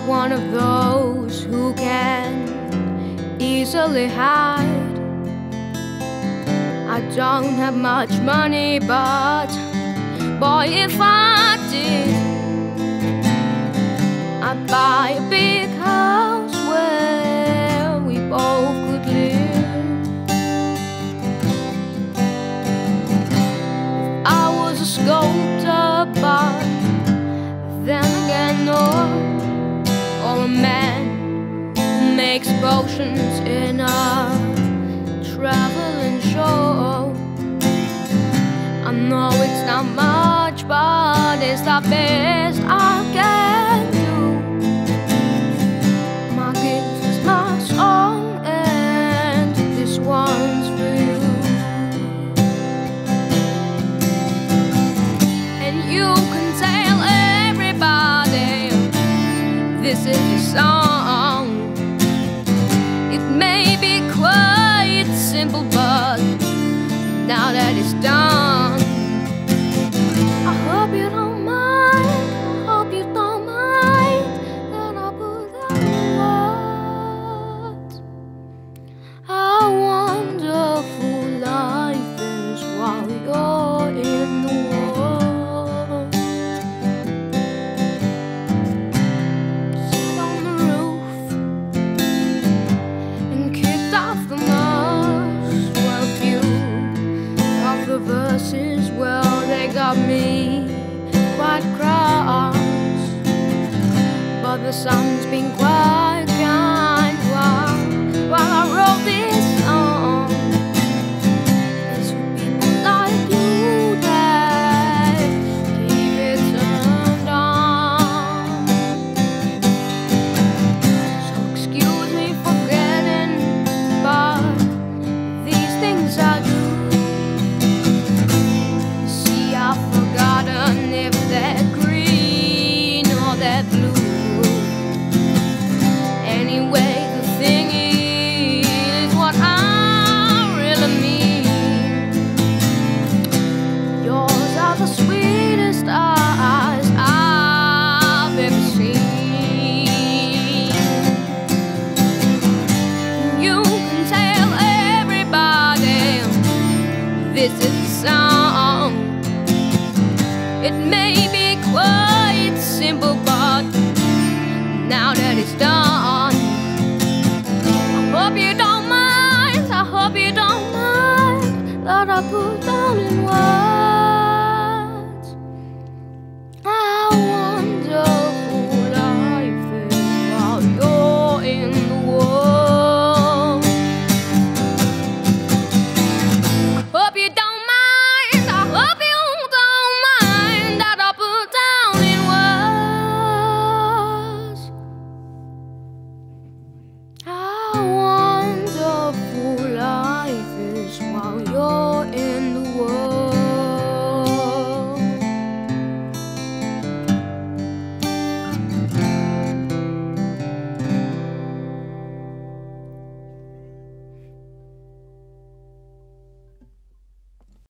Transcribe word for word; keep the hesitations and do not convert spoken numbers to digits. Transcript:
not one of those who can easily hide. I don't have much money, but boy, if I did, I'd buy a big house where we both could live. If I was a sculptor, but then again, no, or a man who makes potions in a traveling show. I know it's not much, but it's the best